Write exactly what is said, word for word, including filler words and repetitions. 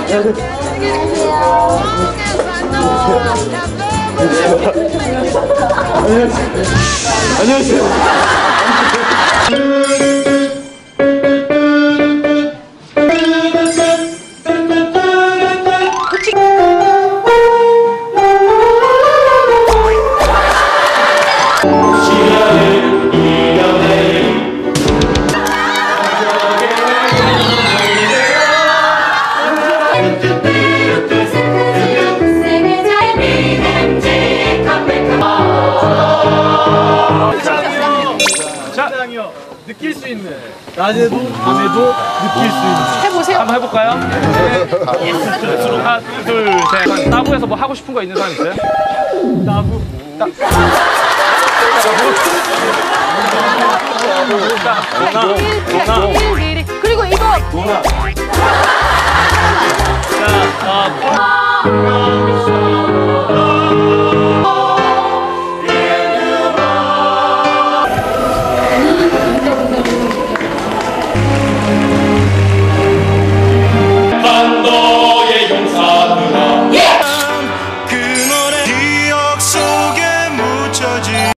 안녕하세요. 느낄 수 있는 낮에도 밤에도 느낄 수 있는 해보세요. 한번 해볼까요? 하나 둘셋 따부에서 뭐 하고 싶은 거 있는 사람 있어요? 따부 따 도나 도나 그리고 이거